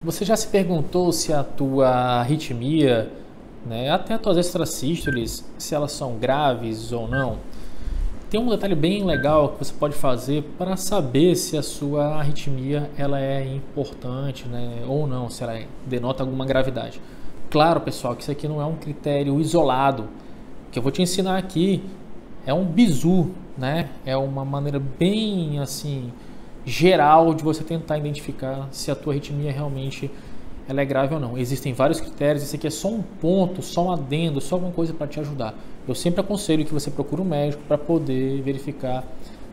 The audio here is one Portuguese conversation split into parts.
Você já se perguntou se a tua arritmia, né, até as tuas extrasístoles, se elas são graves ou não? Tem um detalhe bem legal que você pode fazer para saber se a sua arritmia ela é importante, né, ou não, se ela denota alguma gravidade. Claro, pessoal, que isso aqui não é um critério isolado. O que eu vou te ensinar aqui é um bizu, né? É uma maneira bem assim geral de você tentar identificar se a tua arritmia realmente ela é grave ou não. Existem vários critérios, esse aqui é só um ponto, só um adendo, só alguma coisa para te ajudar. Eu sempre aconselho que você procure um médico para poder verificar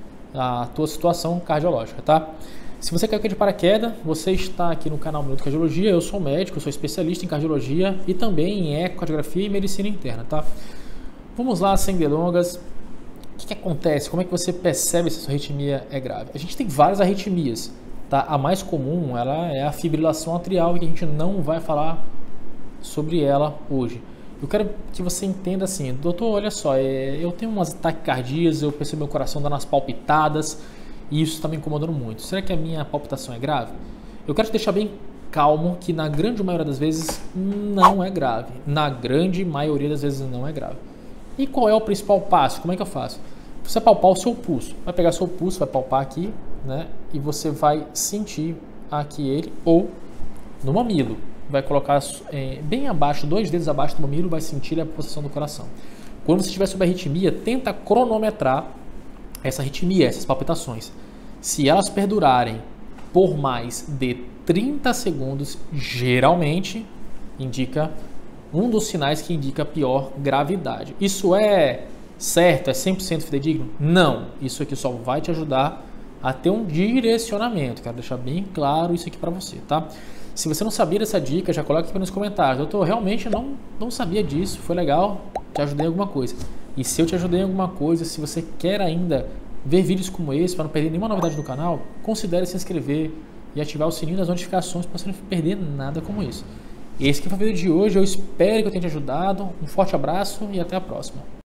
a tua situação cardiológica, tá? Se você caiu aqui de paraquedas, você está aqui no canal Minuto Cardiologia. Eu sou médico, eu sou especialista em cardiologia e também em ecocardiografia e medicina interna, tá? Vamos lá, sem delongas. O que acontece? Como é que você percebe se a sua arritmia é grave? A gente tem várias arritmias, tá? A mais comum ela é a fibrilação atrial, que a gente não vai falar sobre ela hoje. Eu quero que você entenda assim, doutor, olha só, eu tenho umas taquicardias, eu percebo meu coração dando umas palpitadas e isso está me incomodando muito. Será que a minha palpitação é grave? Eu quero te deixar bem calmo que na grande maioria das vezes não é grave. Na grande maioria das vezes não é grave. E qual é o principal passo? Como é que eu faço? Você vai palpar o seu pulso. Vai pegar seu pulso, vai palpar aqui, né? E você vai sentir aqui ele ou no mamilo. Vai colocar bem abaixo, 2 dedos abaixo do mamilo, vai sentir a pulsação do coração. Quando você estiver sob arritmia, tenta cronometrar essa arritmia, essas palpitações. Se elas perdurarem por mais de 30 segundos, geralmente indica um dos sinais que indica pior gravidade. Isso é certo? É 100% fidedigno? Não. Isso aqui só vai te ajudar a ter um direcionamento. Quero deixar bem claro isso aqui para você, tá? Se você não sabia dessa dica, já coloca aqui nos comentários. Doutor, realmente não sabia disso, foi legal, te ajudei em alguma coisa. E se eu te ajudei em alguma coisa, se você quer ainda ver vídeos como esse, para não perder nenhuma novidade do canal, considere se inscrever e ativar o sininho das notificações para você não perder nada como isso. Esse aqui foi o vídeo de hoje, eu espero que eu tenha te ajudado. Um forte abraço e até a próxima.